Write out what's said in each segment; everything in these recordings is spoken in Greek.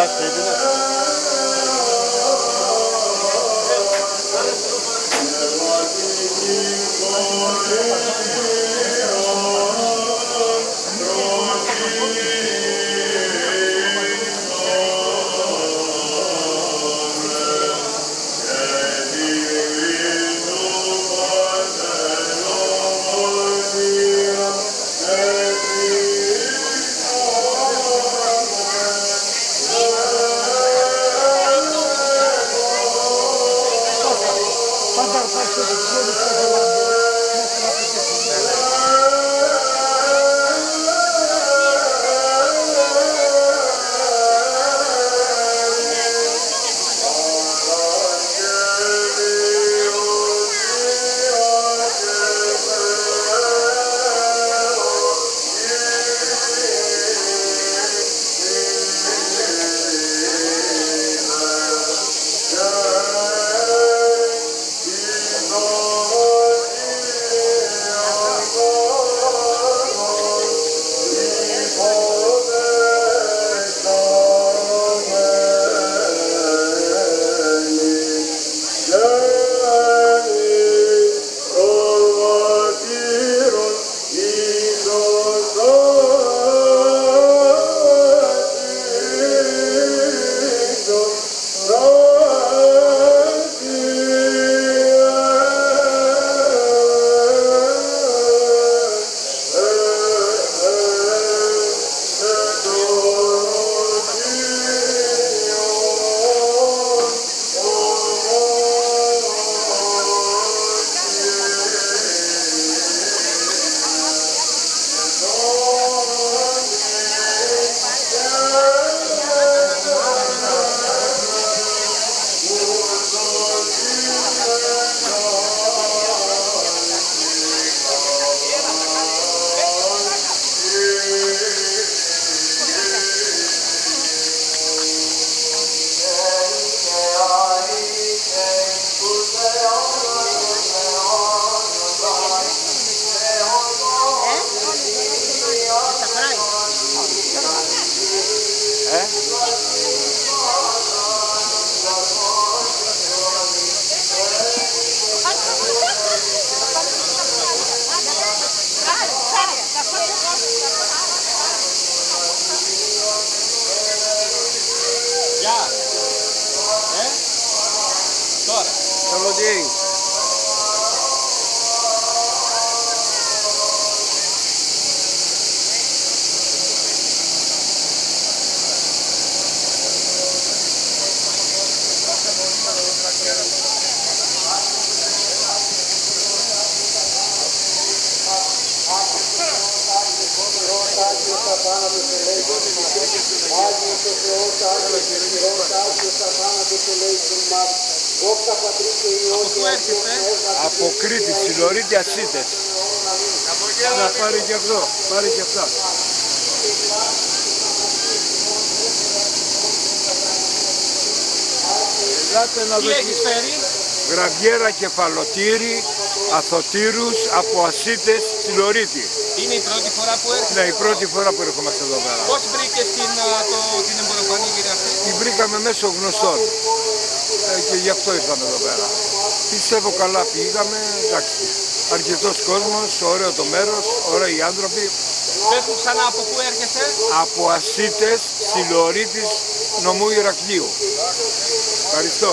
σπίτι, ναι. Από Κρήτη, Συλλορίτη, Ασίτες. Να πάρει και αυτό, πάρει και αυτά. Ελάτε να δοκιμάσετε. Τι έχεις φέρει? Γραβιέρα, κεφαλοτήρι, αθωτήρους από Ασίτες, Συλλορίτη. Είναι η πρώτη φορά που έρχεσαι? Ναι, η πρώτη φορά που έρχομαστε εδώ πέρα. Πώς βρήκες την εμποροπανήγυρη αυτή? Την βρήκαμε μέσω γνωστών και γι' αυτό ήρθαμε εδώ πέρα. Πιστεύω καλά πήγαμε, εντάξει. Αρκετός κόσμος, ωραίο το μέρος, ωραίοι άνθρωποι. Πες μου ξανά από πού έρχεσαι? Από Ασίτες, Συλλορίτης, νομού Ηρακλείου. Ευχαριστώ.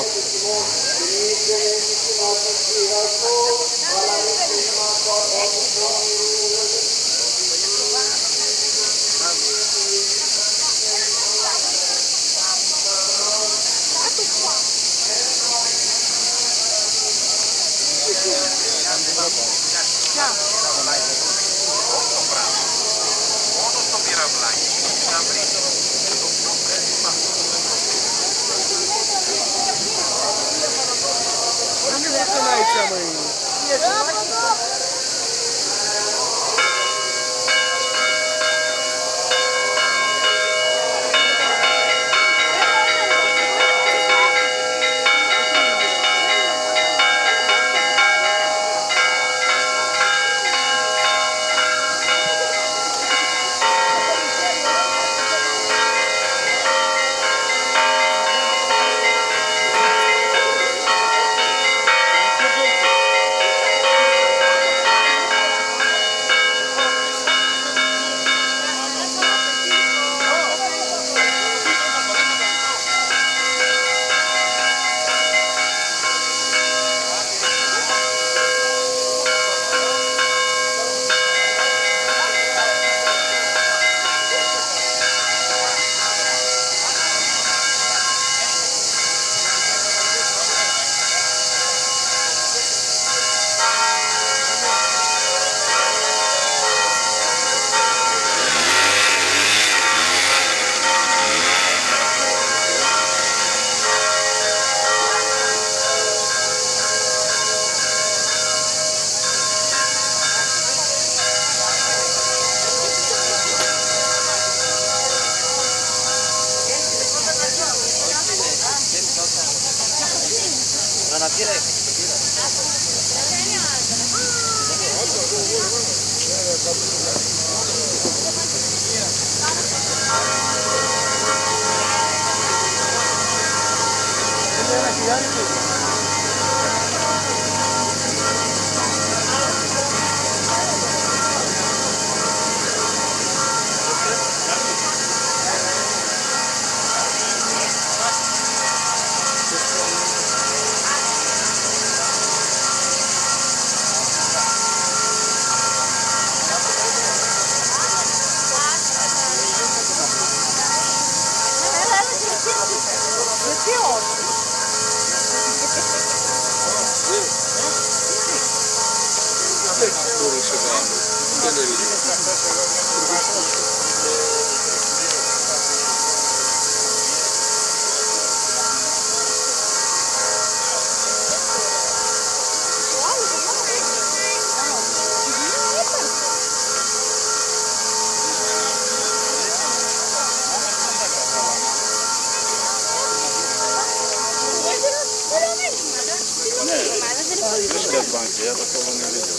Я такого не видел.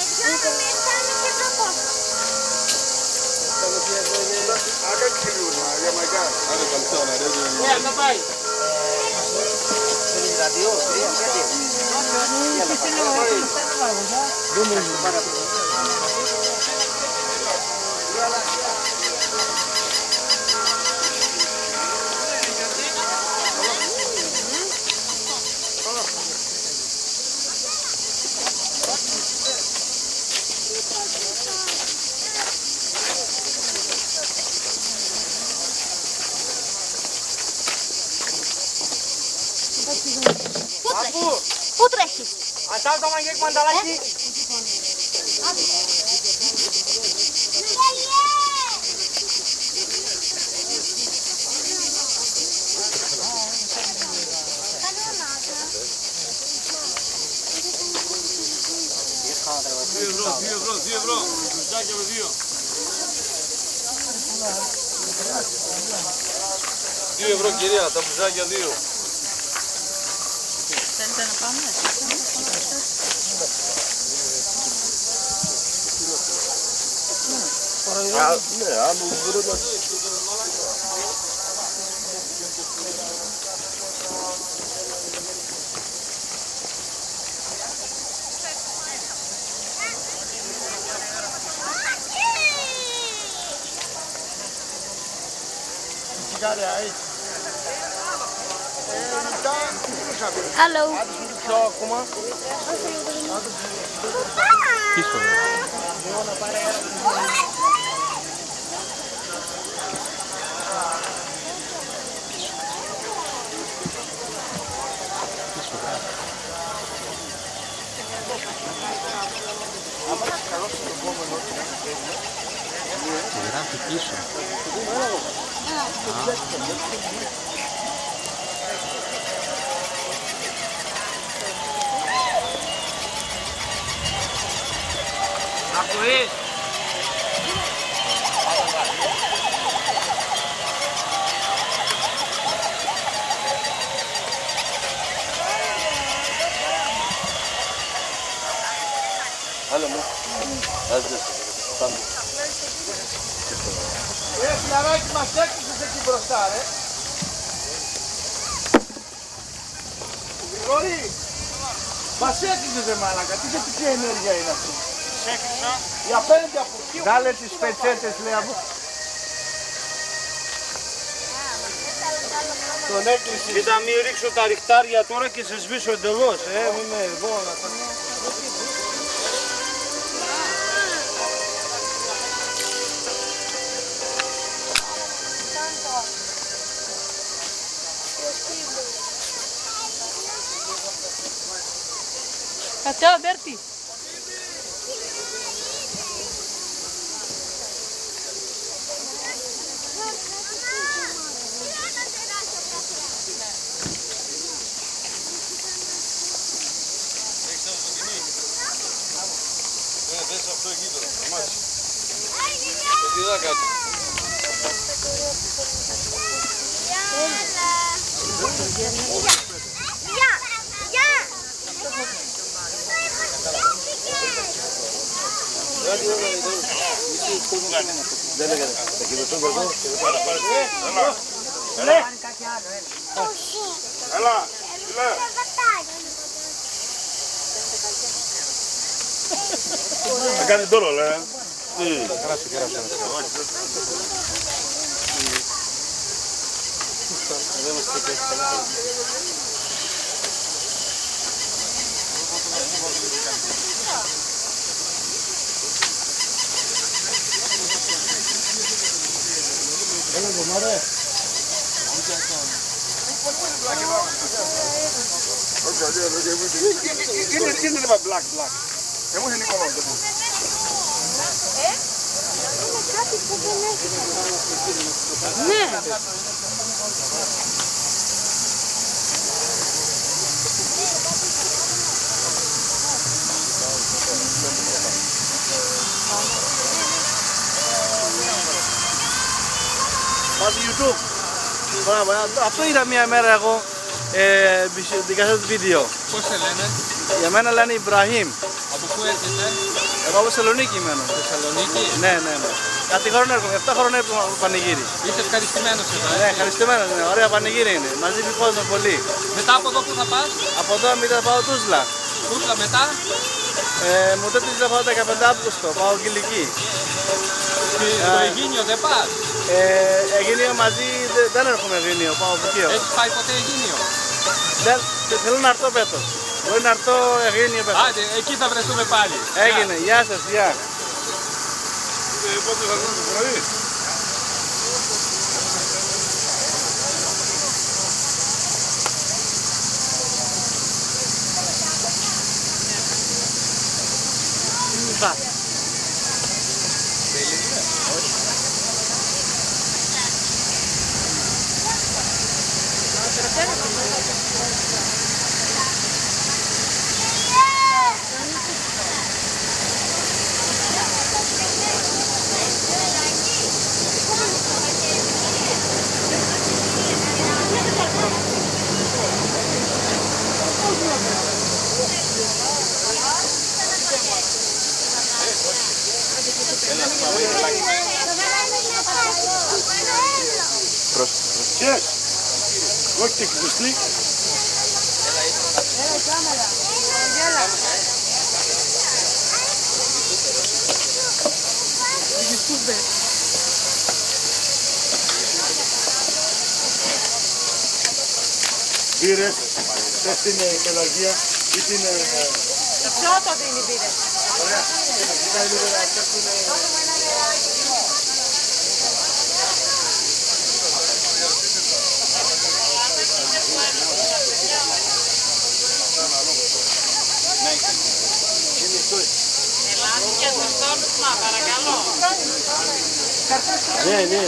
Πού τρέχεις? Αντάβει το μαγιέκ μανταλάκι. €2. Μπουζάκια με 2. €2 κυρία, τα μπουζάκια 2. Θέλετε να πάμε? Ναι, άλλο μπορεί να... Hello. Γράφει πίσω. Ακούεις? Άλλο μου. Φιλαράκι μας έκλεισες εκεί μπροστά, ρε. Γρηγόρη, μας έκλεισες ρε μάλακα. Τι θετική ενέργεια είναι αυτή. Σε έκλεισα. Η απέναντι από εκεί. Βγάλε τις πετσέτες, λέει από. Τον έκλεισε. Κοίτα, μην ρίξω τα ριχτάρια τώρα και σε σβήσω εντελώς, μην με εδώ να τα... Ciao Berti. Δες αυτό εκεί τώρα, το μάτι. Το διδάκα του. Γεια. Δεν έκανε. Θα κοιμηθούμε εδώ. Έλα. Θα κάνει τώρα, λέει. Είναι black. Εγώ είναι Νικόλαο. Κάτι που δεν έχει. Ναι. Πάτε YouTube. Μπράβο, αυτό είδα μια μέρα εγώ την κασέτα βίντεο. Πώς σε λένε? Για μένα λένε Ιμπραχήμ. Από πού έρχεσαι? Εγώ από Θεσσαλονίκη μένω. Θεσσαλονίκη? Ναι. Κάτι χρόνο έρχομαι, 7 χρόνια έρχομαι από πανηγύρι. Είσαι ευχαριστημένος εδώ, Ναι, ευχαριστημένος είναι, ωραία πανηγύρι είναι. Μαζί με κόσμο πολύ. Μετά από εδώ πού θα πας? Από εδώ μετά πάω Τούσλα. Τούσλα μετά? Μου τότε θα πάω 15 Αύγουστο, πάω Κυλική. Στο Αιγίνιο δεν πας? Αιγίνιο μαζί δεν έρχομαι Αιγίνιο, πάω Βουκείο. Έχεις πάει ποτέ Αιγίνιο? Θέλω να έρθω φέτος. Μπορεί να έρθω Αιγίνιο φέτος. Άντε, εκεί θα βρεθούμε πάλι. Έγινε, γεια σας, γεια. Πότε θα δούμε το πρωί? Yes. Όχι και κλειστή. Μπύρες, θες την πελαγία ή την... Ποιο το δίνει μπύρες? Ωραία. Ναι.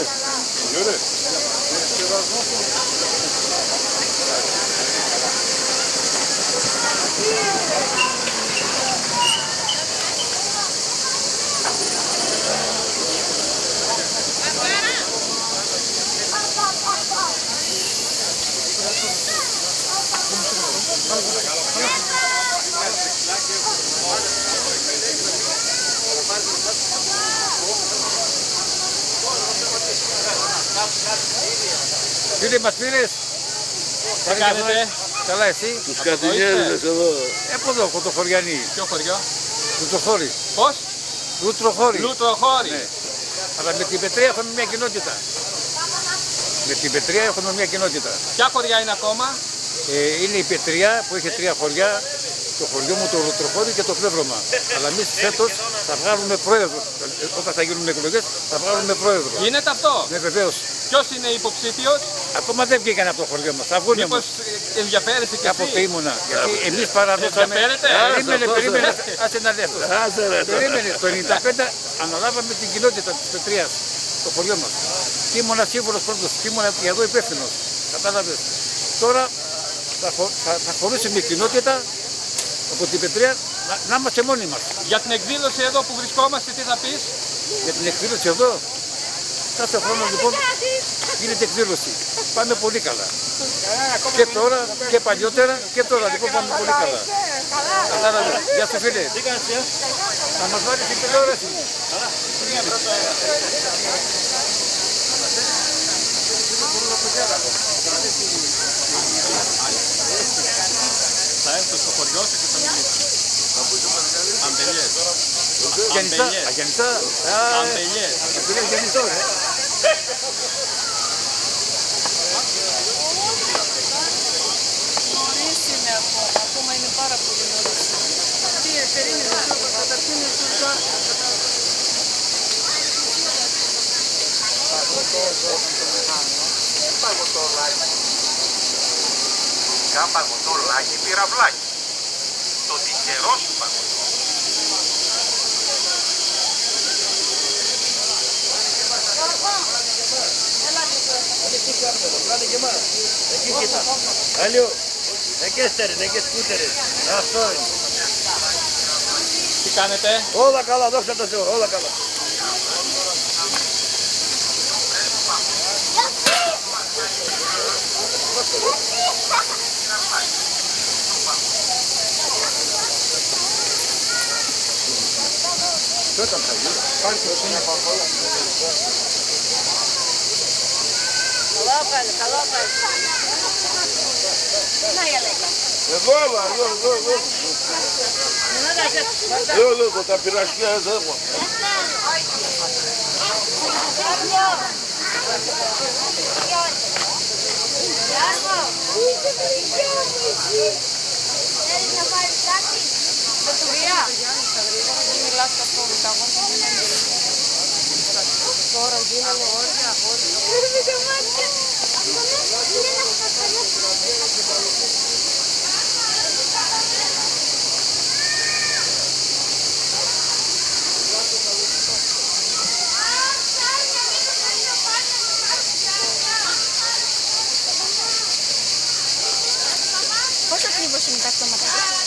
Φίλοι μας πήρες. Τι κάνετε? Καλά εσύ. Τους κατηγέριζες εδώ. Από εδώ, Κοτοχωριανοί. Ποιο χωριό? Λουτροχώρη. Πώς? Λουτροχώρη. Λουτροχώρη. Ναι. Αλλά με την Πετρία έχουμε μια κοινότητα. Με την Πετρία έχουμε μια κοινότητα. Ποια χωριά είναι ακόμα? Είναι η Πετρία που έχει 3 χωριά. Το χωριό μου, το Λουτροχώρη και το Πλεύρωμα. Αλλά εμείς φέτος θα βγάλουμε πρόεδρο. Όταν θα γίνουν εκλογές θα βγάλουμε πρόεδρο. Γίνεται αυτό? Ναι, βεβαίως. Ποιος είναι υποψήφιος? Ακόμα δεν βγήκαν από το χωριό μας. Θα βγουν Μήπως όμως. ενδιαφέρεσαι και Κάποτε εσύ? ήμουνα. Γιατί εμείς παραδώσαμε. Ενδιαφέρεται? Περίμενε. Άσε να δει αυτό. Περίμενε. Το 95 αναλάβαμε την κοινότητα της Πετρίας. Το χωριό μας. Και ήμουνα σύμβουλος πρώτος. Και ήμουνα εδώ υπεύθυνος. Κατάλαβες. Τώρα θα χωρίσουμε η κοινότητα από την Πετρία να είμαστε μόνοι μας. Για την εκδήλωση εδώ που βρισκόμαστε τι θα πεις? Για την εκδήλωση εδώ, κάθε χρόνο λοιπόν γίνεται εκδήλωση. Πάμε πολύ καλά. Και τώρα και παλιότερα και τώρα λοιπόν πάμε πολύ καλά. Κατάλαβες. Γεια σου φίλε. Τι κάνεις, Θα μας βάλεις την τηλεόραση. Θα έρθω στο χωριό σου και θα μιλήσω. Αμπελιές. Αγιαννιστά. Αγιαννιστά. Αμπελιές. Είναι αγιαννιστό, Νωρίς είναι ακόμα είναι πάρα πολύ νωρίς. Τι περίμενε τώρα, καταρχήν τώρα. Παγωτολάκι, πυραυλάκι. Το τυχερό σου παγωτό. Εκεί κοίτα. Αλλιώ. Εκεί στερνε, εκεί σκούτερες. Αυτό είναι. Τι κάνετε? Όλα καλά, δόξα τω Θεώ, όλα καλά. Καλά πάλι, καλά πάλι. Να η Αλέκα. Εδώ, εδώ, τα πειρασιά εδώ έχω. Τώρα γίνανε όρια, πόσο ακριβώς είναι τα αυτόματα?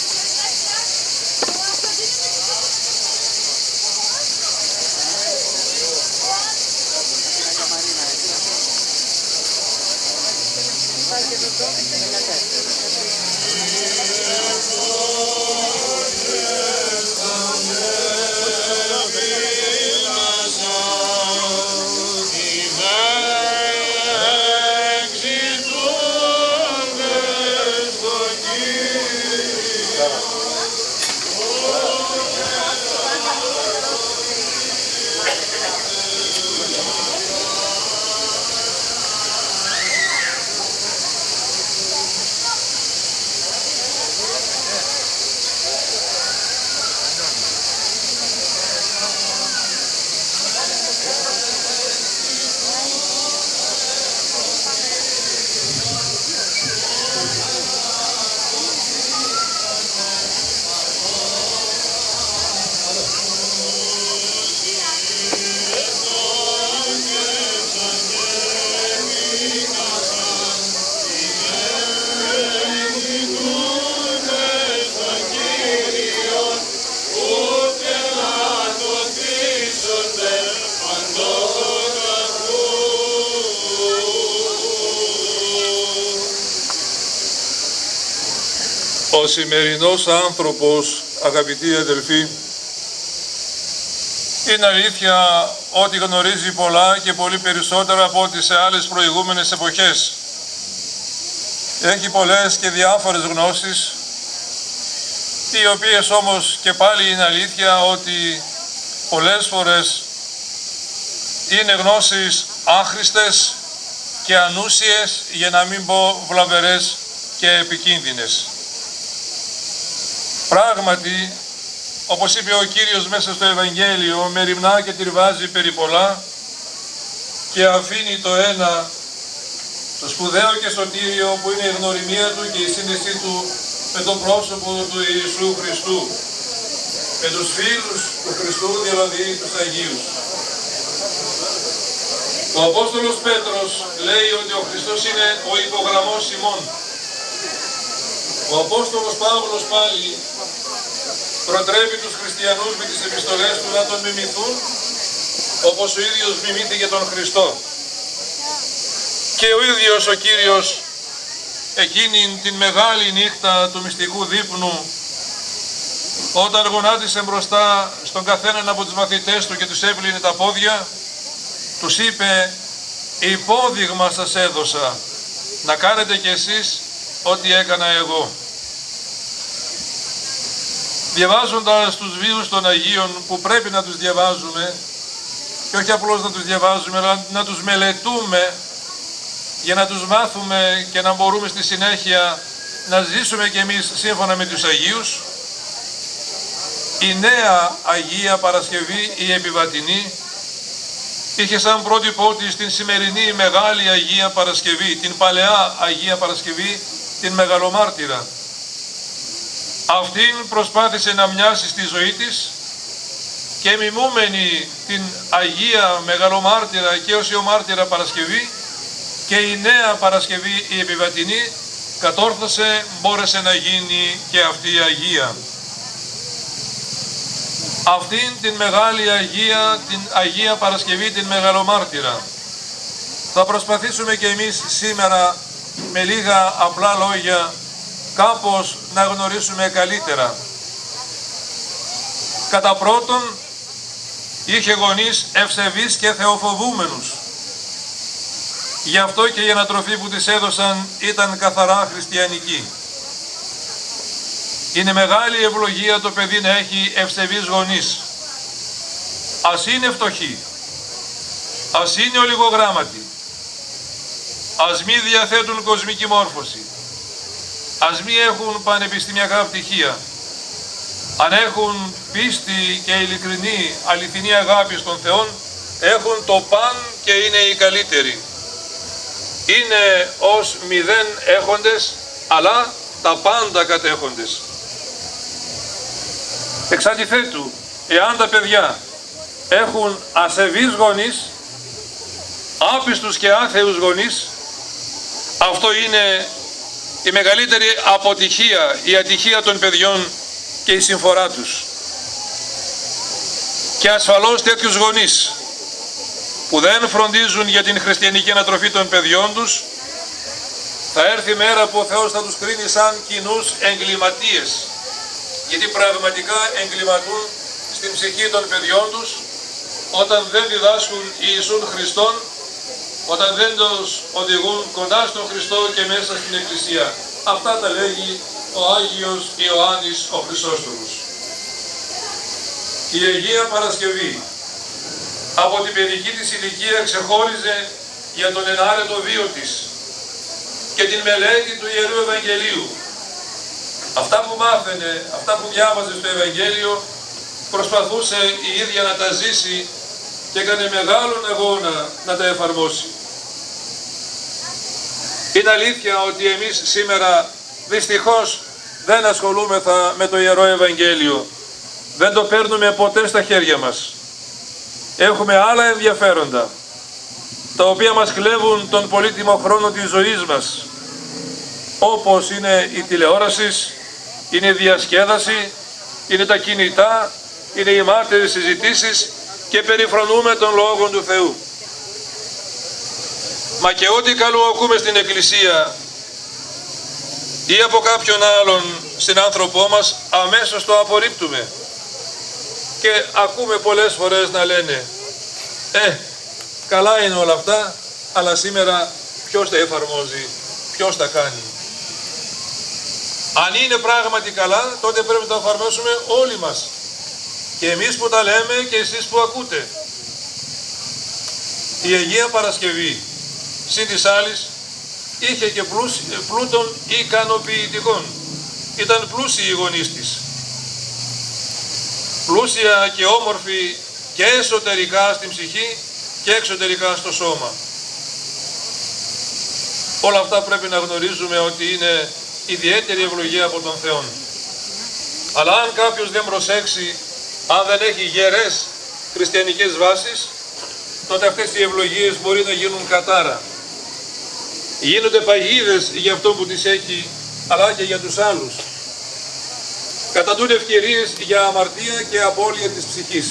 Ο σημερινός άνθρωπος, αγαπητοί αδελφοί, είναι αλήθεια ότι γνωρίζει πολλά και πολύ περισσότερα από ό,τι σε άλλες προηγούμενες εποχές. Έχει πολλές και διάφορες γνώσεις, οι οποίες όμως και πάλι είναι αλήθεια ότι πολλές φορές είναι γνώσεις άχρηστες και ανούσιες, για να μην πω βλαβερές και επικίνδυνες. Πράγματι, όπως είπε ο Κύριος μέσα στο Ευαγγέλιο, μεριμνά και τριβάζει περί πολλά και αφήνει το ένα, το σπουδαίο και σωτήριο, που είναι η γνωριμία του και η σύνδεσή του με το πρόσωπο του Ιησού Χριστού, με τους φίλους του Χριστού, δηλαδή τους Αγίους. Ο Απόστολος Πέτρος λέει ότι ο Χριστός είναι ο υπογραμμός ημών. Ο Απόστολος Παύλος πάλι προτρέπει τους χριστιανούς με τις επιστολές του να τον μιμηθούν, όπως ο ίδιος μιμήθηκε τον Χριστό. Και ο ίδιος ο Κύριος εκείνη την μεγάλη νύχτα του μυστικού δείπνου Όταν γονάτισε μπροστά στον καθέναν από τους μαθητές του και τους έπλυνε τα πόδια, τους είπε «Υπόδειγμα σας έδωσα, να κάνετε κι εσείς ό,τι έκανα εγώ». Διαβάζοντας τους βίους των Αγίων, που πρέπει να τους διαβάζουμε, και όχι απλώς να τους διαβάζουμε, αλλά να τους μελετούμε για να τους μάθουμε και να μπορούμε στη συνέχεια να ζήσουμε κι εμείς σύμφωνα με τους Αγίους, η νέα Αγία Παρασκευή, η Επιβατινή, είχε σαν πρότυπό της την σημερινή Μεγάλη Αγία Παρασκευή, την Παλαιά Αγία Παρασκευή, την Μεγαλομάρτυρα. Αυτήν προσπάθησε να μοιάσει στη ζωή της και μιμούμενη την Αγία Μεγαλομάρτυρα και Οσιομάρτυρα Παρασκευή, και η νέα Παρασκευή, η Επιβατινή, κατόρθωσε, μπόρεσε να γίνει και αυτή η Αγία. Αυτήν την Μεγάλη Αγία, την Αγία Παρασκευή, την Μεγαλομάρτυρα, θα προσπαθήσουμε και εμείς σήμερα με λίγα απλά λόγια κάπως να γνωρίσουμε καλύτερα. Κατά πρώτον, είχε γονείς ευσεβείς και θεοφοβούμενους. Γι' αυτό και η ανατροφή που της έδωσαν ήταν καθαρά χριστιανική. Είναι μεγάλη ευλογία το παιδί να έχει ευσεβείς γονείς. Ας είναι φτωχοί, ας είναι ολιγογράμματοι, ας μη διαθέτουν κοσμική μόρφωση, ας μη έχουν πανεπιστημιακά πτυχία, αν έχουν πίστη και ειλικρινή αληθινή αγάπη στον Θεό, έχουν το παν και είναι οι καλύτεροι. Είναι ως μηδέν έχοντες, αλλά τα πάντα κατέχοντες. Εξ αντιθέτου, εάν τα παιδιά έχουν ασεβείς γονείς, άπιστους και άθεους γονείς, αυτό είναι η μεγαλύτερη αποτυχία, η ατυχία των παιδιών και η συμφορά τους. Και ασφαλώς τέτοιους γονείς που δεν φροντίζουν για την χριστιανική ανατροφή των παιδιών τους, θα έρθει η μέρα που ο Θεός θα τους κρίνει σαν κοινούς εγκληματίες, γιατί πραγματικά εγκληματούν στην ψυχή των παιδιών τους όταν δεν διδάσκουν Ιησούν Χριστόν, όταν δεν τους οδηγούν κοντά στον Χριστό και μέσα στην Εκκλησία. Αυτά τα λέγει ο Άγιος Ιωάννης ο Χρυσόστομος. Η Αγία Παρασκευή από την παιδική της ηλικία ξεχώριζε για τον ενάρετο βίο της και την μελέτη του Ιερού Ευαγγελίου. Αυτά που μάθαινε, αυτά που διάβαζε στο Ευαγγέλιο, προσπαθούσε η ίδια να τα ζήσει και έκανε μεγάλον αγώνα να τα εφαρμόσει. Είναι αλήθεια ότι εμείς σήμερα δυστυχώς δεν ασχολούμεθα με το Ιερό Ευαγγέλιο. Δεν το παίρνουμε ποτέ στα χέρια μας. Έχουμε άλλα ενδιαφέροντα, τα οποία μας κλέβουν τον πολύτιμο χρόνο της ζωής μας, όπως είναι η τηλεόραση, είναι η διασκέδαση, είναι τα κινητά, είναι οι μάρτυρες συζητήσεις και περιφρονούμε τον Λόγο του Θεού. Μα και ό,τι καλό ακούμε στην Εκκλησία ή από κάποιον άλλον συνάνθρωπό μας, αμέσως το απορρίπτουμε. Και ακούμε πολλές φορές να λένε καλά είναι όλα αυτά, αλλά σήμερα ποιος τα εφαρμόζει, ποιος τα κάνει. Αν είναι πράγματι καλά, τότε πρέπει να τα εφαρμόσουμε όλοι μας. Και εμείς που τα λέμε και εσείς που ακούτε. Η Αγία Παρασκευή, συν της άλλης, είχε και πλούτων ικανοποιητικών. Ήταν πλούσιοι οι γονείς της. Πλούσια και όμορφη και εσωτερικά στην ψυχή και εξωτερικά στο σώμα. Όλα αυτά πρέπει να γνωρίζουμε ότι είναι ιδιαίτερη ευλογία από τον Θεό. Αλλά αν κάποιος δεν προσέξει, αν δεν έχει γερές χριστιανικές βάσεις, τότε αυτές οι ευλογίες μπορεί να γίνουν κατάρα. Γίνονται παγίδες για αυτό που τις έχει, αλλά και για τους άλλους. Καταντούν ευκαιρίες για αμαρτία και απώλεια της ψυχής.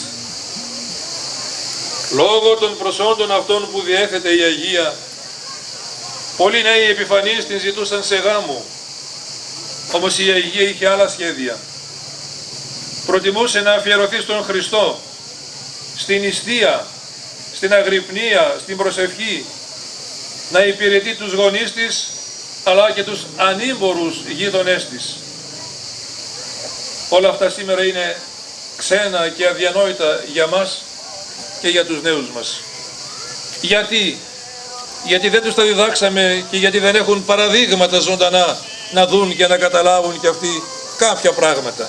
Λόγω των προσόντων αυτών που διέθετε η Αγία, πολλοί νέοι επιφανείς την ζητούσαν σε γάμο, όμως η Αγία είχε άλλα σχέδια. προτιμούσε να αφιερωθεί στον Χριστό, στην νηστεία, στην αγρυπνία, στην προσευχή, να υπηρετεί τους γονείς της, αλλά και τους ανήμπορους γείτονές της. Όλα αυτά σήμερα είναι ξένα και αδιανόητα για μας και για τους νέους μας. Γιατί δεν τους τα διδάξαμε και γιατί δεν έχουν παραδείγματα ζωντανά να δουν και να καταλάβουν και αυτοί κάποια πράγματα.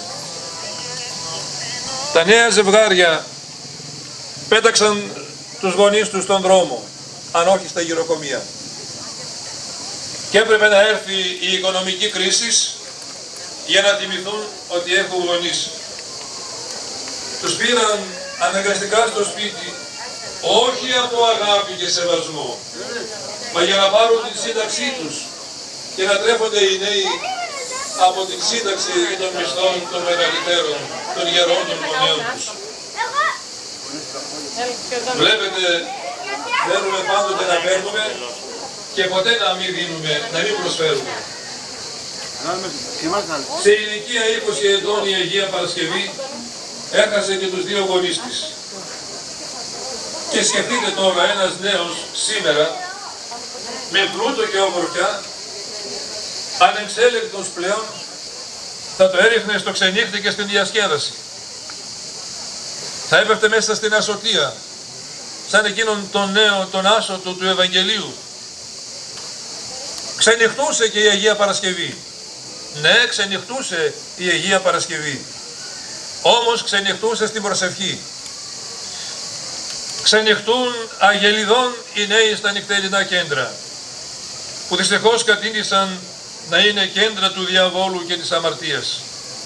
Τα νέα ζευγάρια πέταξαν τους γονείς τους στον δρόμο, αν όχι στα γυροκομεία. Και έπρεπε να έρθει η οικονομική κρίση για να θυμηθούν ότι έχουν γονείς. Τους πήραν αναγκαστικά στο σπίτι, όχι από αγάπη και σεβασμό, μα για να πάρουν την σύνταξή τους και να τρέφονται οι νέοι από την σύνταξη των μισθών των μεγαλύτερων, των γερών των γονέων τους. Βλέπετε, θέλουμε πάντοτε να παίρνουμε και ποτέ να μην δίνουμε, να μην προσφέρουμε. Σε ηλικία 20 ετών η Αγία Παρασκευή έχασε και τους δύο γονείς της. Και σκεφτείτε τώρα ένας νέος σήμερα με πλούτο και ομορφιά, ανεξέλεγκτος πλέον, θα το έριχνε στο ξενύχτη και στην διασκέδαση. Θα έπεφτε μέσα στην ασωτεία, σαν εκείνον τον νέο, τον άσωτο του Ευαγγελίου. Ξενυχτούσε και η Αγία Παρασκευή. Ναι, ξενυχτούσε η Αγία Παρασκευή. Όμως ξενυχτούσε στην προσευχή. Ξενυχτούν αγελιδών οι νέοι στα νυχτερινά κέντρα, που δυστυχώς κατήνησαν να είναι κέντρα του διαβόλου και της αμαρτίας.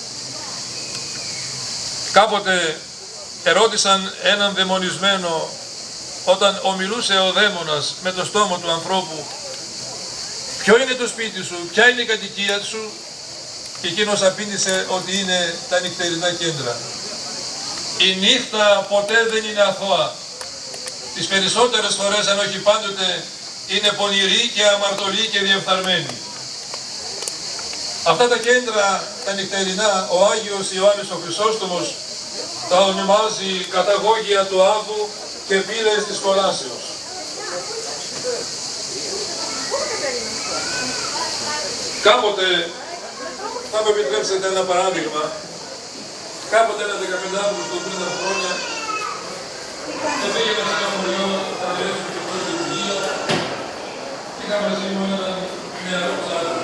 Κάποτε ερώτησαν έναν δαιμονισμένο, όταν ομιλούσε ο δαίμονας με το στόμα του ανθρώπου, ποιο είναι το σπίτι σου, ποια είναι η κατοικία σου, και εκείνος απήντησε ότι είναι τα νυχτερινά κέντρα. Η νύχτα ποτέ δεν είναι αθώα. Τις περισσότερες φορές, αν όχι πάντοτε, είναι πονηρή και αμαρτωλή και διεφθαρμένη. Αυτά τα κέντρα, τα νυχτερινά, ο Άγιος Ιωάννης ο Χρυσόστομος τα ονομάζει καταγόγια του Άδου και πύλες της κολάσεως. Κάποτε, θα μου επιτρέψετε ένα παράδειγμα, κάποτε ένα 15χρονο πριν από χρόνια, πήγαινα σε ένα χωριό, θα διέρχομαι και πρώτη λειτουργία, και είχα μαζί μου έναν νεαρό ψάρι.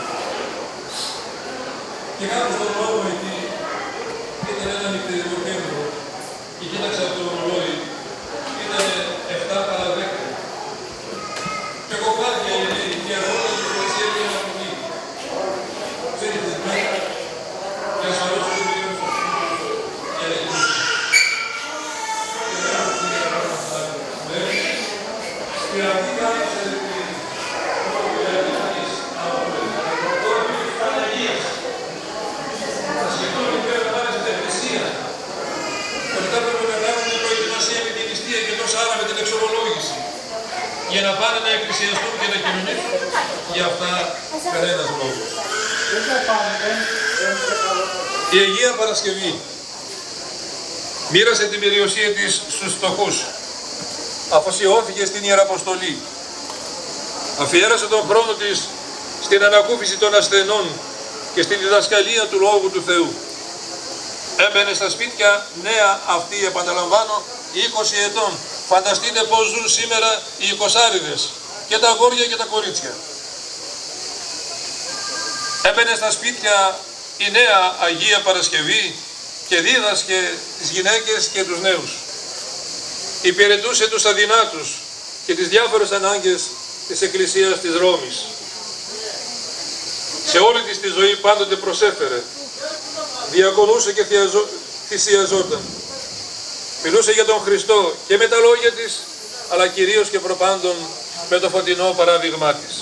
Και κάπου στον δρόμο εκεί ήταν ένα νυχτερινό κέντρο και κοίταξα από το ρολόι, ήταν 7 παρά 10. Και κομμάτια και αγώνα και χωρίς έλεγε να πει. Ξέρετε τι μέρα, και ασφαλώς το πήγαινε στο σπίτι και έλεγε. Και κάπου πήγε να πάρω αυτά μέρη. Και αυτή κάπως έλεγε ότι ο Ιωαννής από το κόρπι της Παναγίας. Θα σκεφτούν ότι πρέπει να πάνε στην εκκλησία. Ότι θα πρέπει να κάνουν την προετοιμασία με την νηστεία και τόσα άλλα με την εξομολόγηση. Για να πάνε να εκκλησιαστούν και να κοινωνήσουν, για αυτά κανένας λόγος. Η Αγία Παρασκευή μοίρασε την περιουσία της στους φτωχούς. Αφοσιώθηκε στην Ιεραποστολή. Αφιέρωσε τον χρόνο της στην ανακούφιση των ασθενών και στην διδασκαλία του Λόγου του Θεού. Έμπαινε στα σπίτια νέα αυτή, επαναλαμβάνω, 20 ετών. Φανταστείτε πώς ζουν σήμερα οι 20άριδες, και τα αγόρια και τα κορίτσια. Έμπαινε στα σπίτια η νέα Αγία Παρασκευή και δίδασκε τις γυναίκες και τους νέους. Υπηρετούσε τους αδυνάτους και τις διάφορες ανάγκες της Εκκλησίας της Ρώμης. Σε όλη της τη ζωή πάντοτε προσέφερε, διακονούσε και θυσιαζόταν. Μιλούσε για τον Χριστό και με τα λόγια της, αλλά κυρίως και προπάντων με το φωτεινό παράδειγμά της.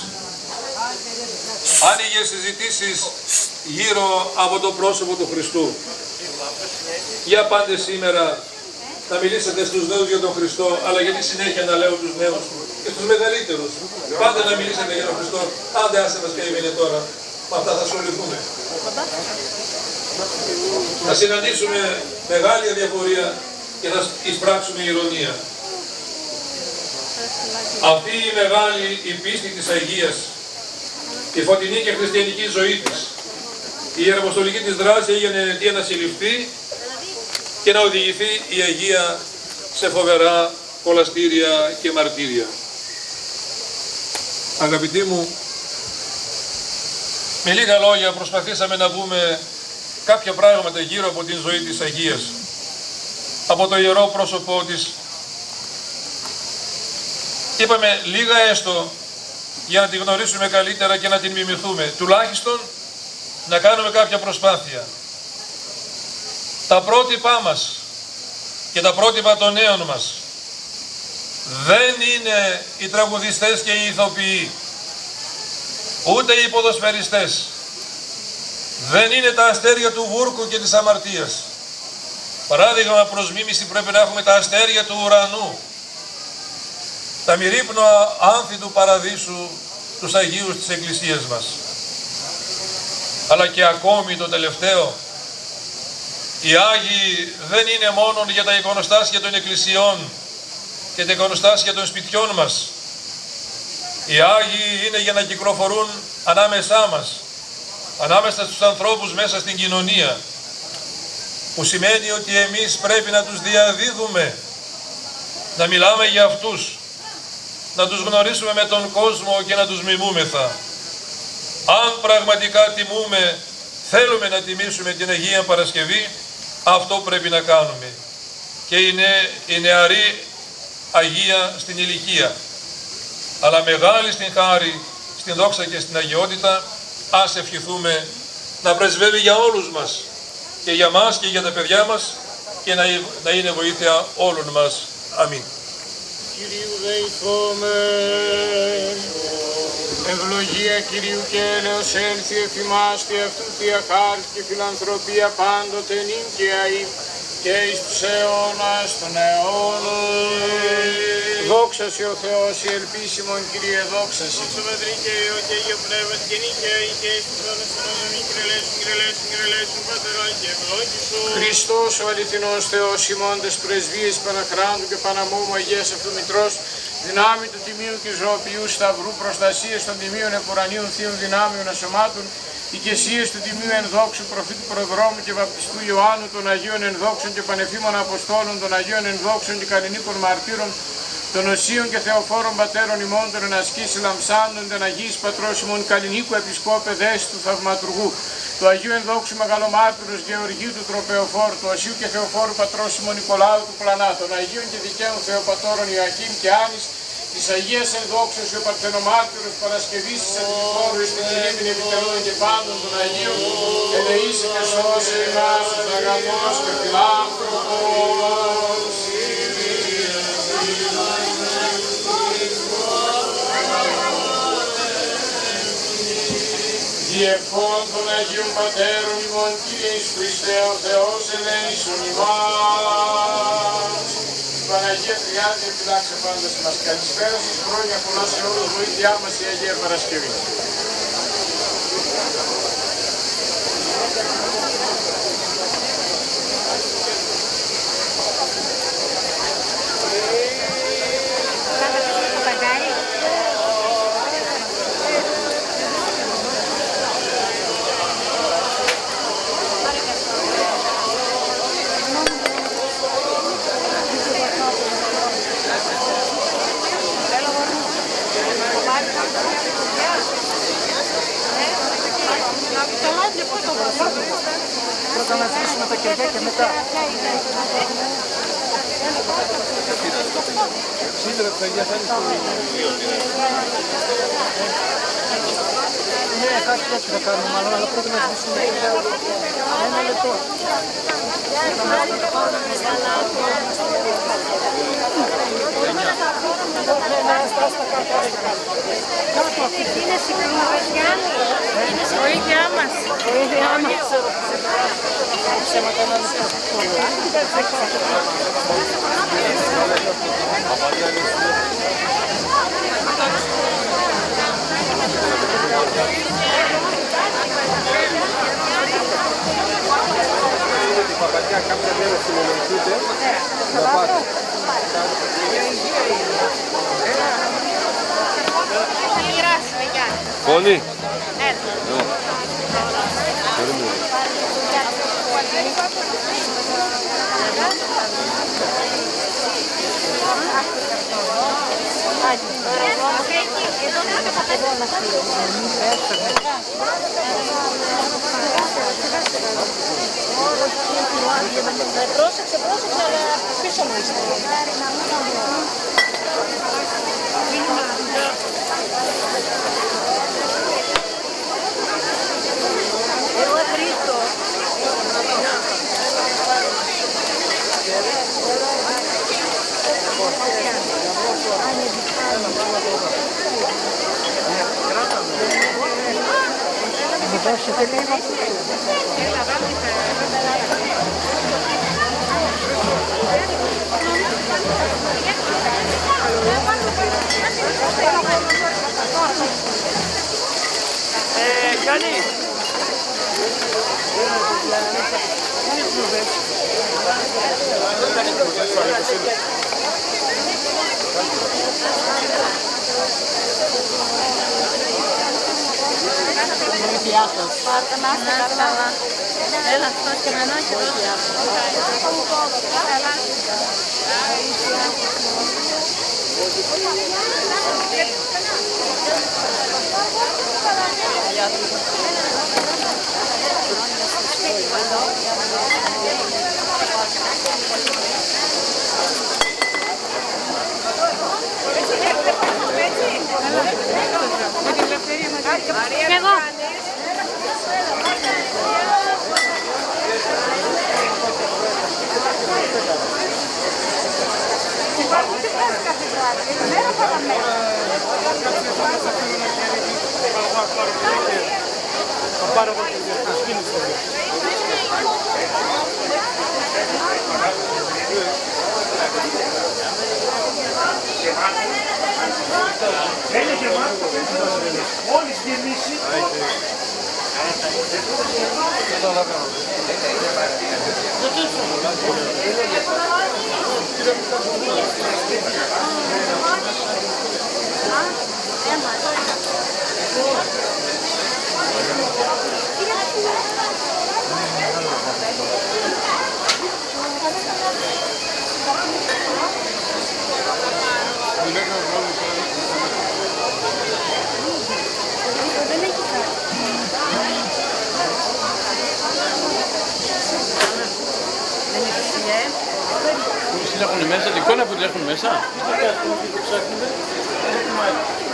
Άνοιγε συζητήσεις γύρω από το πρόσωπο του Χριστού. Για πάντε σήμερα να μιλήσετε στους νέους για τον Χριστό, αλλά γιατί συνέχεια να λέω τους νέους και στους μεγαλύτερους. Πάντα να μιλήσετε για τον Χριστό. Άντε άσε μας ποια είναι τώρα. με αυτά θα ασχοληθούμε. Θα συναντήσουμε μεγάλη αδιαφορία και θα εισπράξουμε ηρωνία. Αυτή η μεγάλη η πίστη της Αγίας, η φωτεινή και χριστιανική ζωή της, η ιεραποστολική της δράση έγινε αιτία να συλληφθεί και να οδηγηθεί η Αγία σε φοβερά κολαστήρια και μαρτύρια. Αγαπητοί μου, με λίγα λόγια προσπαθήσαμε να πούμε κάποια πράγματα γύρω από την ζωή της Αγίας, από το ιερό πρόσωπό της. Είπαμε λίγα έστω για να τη γνωρίσουμε καλύτερα και να την μιμηθούμε. Τουλάχιστον να κάνουμε κάποια προσπάθεια. Τα πρότυπά μας και τα πρότυπα των νέων μας δεν είναι οι τραγουδιστές και οι ηθοποιοί, ούτε οι ποδοσφαιριστές. Δεν είναι τα αστέρια του βούρκου και της αμαρτίας. Παράδειγμα προς μίμηση πρέπει να έχουμε τα αστέρια του ουρανού, τα μυρίπνοα άνθη του παραδείσου, τους Αγίους της Εκκλησίας μας. Αλλά και ακόμη το τελευταίο, οι Άγιοι δεν είναι μόνο για τα εικονοστάσια των εκκλησιών και τα εικονοστάσια των σπιτιών μας. Οι Άγιοι είναι για να κυκλοφορούν ανάμεσά μας, ανάμεσα στους ανθρώπους μέσα στην κοινωνία, που σημαίνει ότι εμείς πρέπει να τους διαδίδουμε, να μιλάμε για αυτούς, να τους γνωρίσουμε με τον κόσμο και να τους μιμούμεθα. Αν πραγματικά τιμούμε, θέλουμε να τιμήσουμε την Αγία Παρασκευή, αυτό πρέπει να κάνουμε. Και είναι η νεαρή Αγία στην ηλικία, αλλά μεγάλη στην χάρη, στην δόξα και στην αγιότητα. Ας ευχηθούμε να πρεσβεύει για όλους μας, και για μας και για τα παιδιά μας, και να είναι βοήθεια όλων μας. Αμήν. Κυρίου δεηθόμεν, ευλογία Κυρίου και έλεος έλθει εφημάς τη αυτού θεία χάρις και φιλανθρωπία πάντοτε νυν και αεί και εις τους αιώνας των αιώνων. Δόξα σε ο Θεός, η ελπίσιμον Κύριε, δόξα σε. Δόξα Πατρί και Υιό και Αγίο Πνεύματι και νύχια ή και εις τους αιώνας των αιώνων. Κυρελέσουν, Πατερά και ευλόγησον. Χριστός ο αληθινός Θεός, ημών τες πρεσβείες Παναχράντου και Παναμόμου Αγίας αυτού Μητρός, δυνάμει του Τιμίου και Ζωοποιού Σταυρού, προστασίες των Τιμίων Επουρανίων Θείων Δυνάμεων Ασωμάτων, οικεσίες του Τιμίου Ενδόξου Προφήτου Προδρόμου και Βαπτιστού Ιωάννου, των Αγίων Ενδόξων και Πανεφήμων Αποστόλων, των Αγίων Ενδόξων και Καλλινίκων Μαρτύρων, των Οσίων και Θεοφόρων Πατέρων ημών, των ενασκής Λαμψάνων, των Αγίης Πατρός ημών Καλλινίκου Επισκόπε Δέστη του Θαυματουργού, του Αγίου Ενδόξου Μεγαλομάρτυρος Γεωργίου του Τροπεοφόρου, του Οσίου και Θεοφόρου Πατρός ημών Νικολάου του Πλανά, των Αγίων και Δικαίων Θεοπατώρων Ιωακήμ και Άνης, της Αγίας Ενδόξεως και ο Παρθενομάρτυρος Παρασκευής της Αντιφόρου εις την Ειρήνη επιτελών και πάντων των Αγίων, ελεήσει και σώσε εμάς τους αγαθός και φιλάνθρωπος. Διευχών των Αγίων Πατέρων ημών, Κύριε Ιησού Χριστέ ο Θεός, ελέησον ημάς. Η Παναγία Τριάδη επιλάξε πάντως μας. Καλησπέρα σας, χρόνια πολλά σε όλους, βοήθειά μας η Αγία Παρασκευή. Πρώτα να σβήσουμε τα κεριά και μετά. Ναι, κάτι έτσι θα κάνουμε μάλλον, αλλά πρώτα να σβήσουμε τα κεριά. Ένα λεπτό. Είναι βοήθειά μας. Βοήθειά μας. Φωνή. Πρόσεξε, αλλά πίσω μου είστε. Εγώ χρήστο. Γιάννη. Πάρτε να είστε καλά. Έλα, αυτός και μενάκι. Και εγώ. Θα πάρω εγώ το σκήνι στο video. Είναι γεμάτο, μόλις γεμίσει. Έχουν μέσα, την εικόνα που την έχουν μέσα.